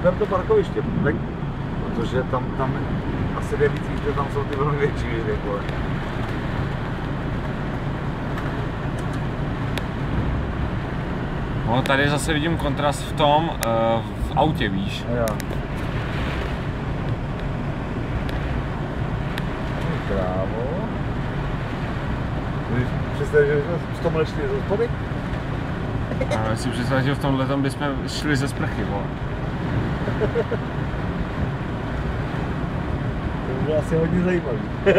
Vyber to parkoviště, protože tam asi jde víc, že tam jsou ty velmi větší věci, jako. No, tady zase vidím kontrast v tom, v autě, víš. Jo. Krávo. Představ, že jsme v tomhle šli ze spody? Já si představit, že v tomhle tom bychom šli ze sprchy, vole. To by bylo asi hodně zajímavý.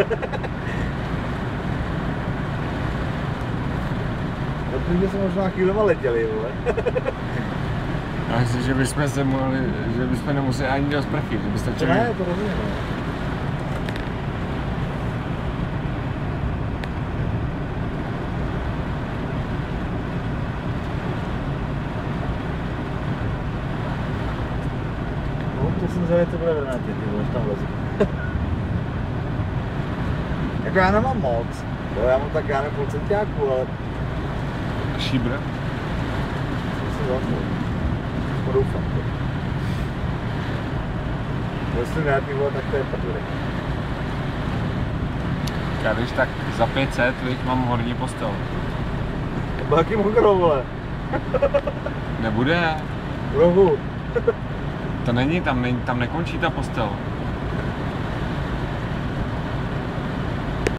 Protože jsme možná chvílema letěli, vole. Já myslím, že bychom se mohli, že bychom nemuseli ani do sprchy, že by stačili... Ne, to rozumím, no. To jsem zvěděl, co bude v Renátě, ty vole, tam vlezu. Jako já nemám moc, jo, já mám tak, já nevím, půl centiáku, ale... Šíbr? Jsem si zapnul. Doufám to. Jestli ne, ty vole, tak to je prdurek. Já když tak za 500, viď, mám horní postel. To byl taky mokro, vole. Nebude. V rohu. To není, tam nekončí ta postel.